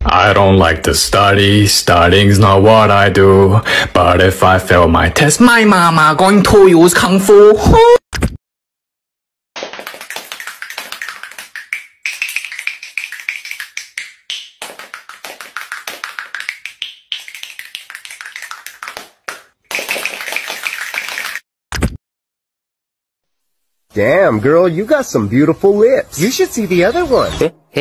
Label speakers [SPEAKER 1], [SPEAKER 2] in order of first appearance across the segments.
[SPEAKER 1] I don't like to study, studying's not what I do. But if I fail my test, my mama going to use kung fu.
[SPEAKER 2] Damn, girl, you got some beautiful lips. You should see the other one.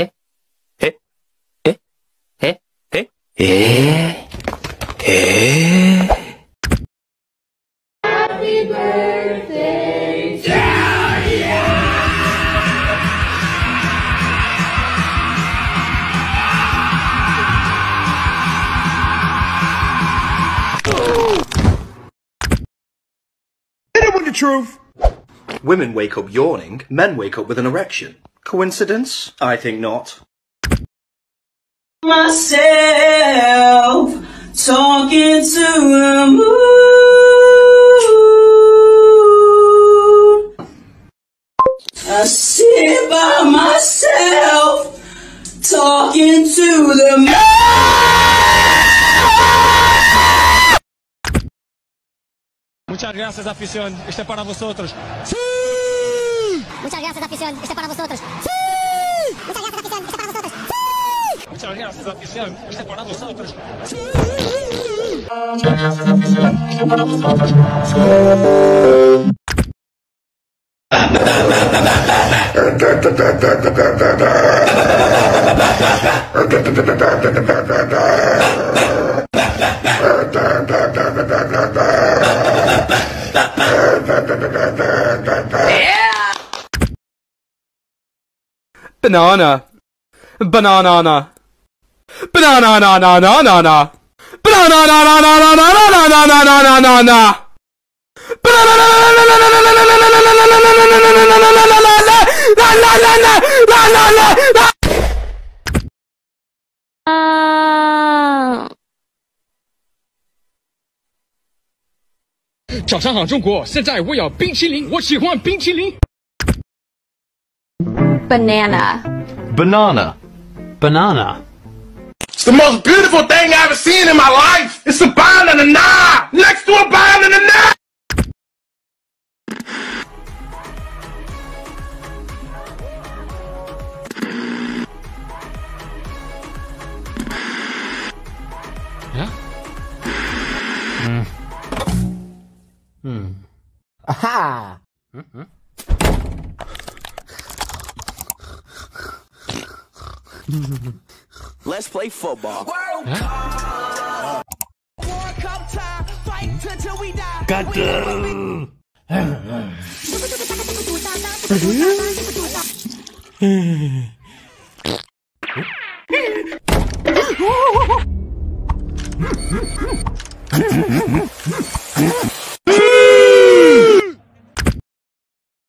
[SPEAKER 3] Happy birthday.
[SPEAKER 4] Hit it with the truth. Women wake up yawning, men wake up with an erection. Coincidence? I think not.
[SPEAKER 5] Myself talking to the moon. I sit by myself talking to the moon.
[SPEAKER 6] Muchas gracias, afición. Este es para vosotros. ¡Sí!
[SPEAKER 7] Muchas gracias, afición. Este es para vosotros. ¡Sí! Muchas gracias, afición. Este es para vosotros. ¡Sí!
[SPEAKER 6] Muchas gracias, afición. Este es para vosotros. ¡Sí!
[SPEAKER 3] Muchas gracias, afición. Este es para vosotros. ¡Sí!
[SPEAKER 8] Banana. Banana. Banana. Banana. Banana.
[SPEAKER 6] 早上好，中国！现在我要冰淇淋，我喜欢冰淇淋。
[SPEAKER 9] Banana.
[SPEAKER 10] Banana.
[SPEAKER 8] Banana.
[SPEAKER 11] It's the most beautiful thing I've ever seen in my life. It's a banana next to a banana.
[SPEAKER 2] Aha!
[SPEAKER 12] Let's play football.
[SPEAKER 3] World Cup time, fight until we die.
[SPEAKER 12] Got
[SPEAKER 3] the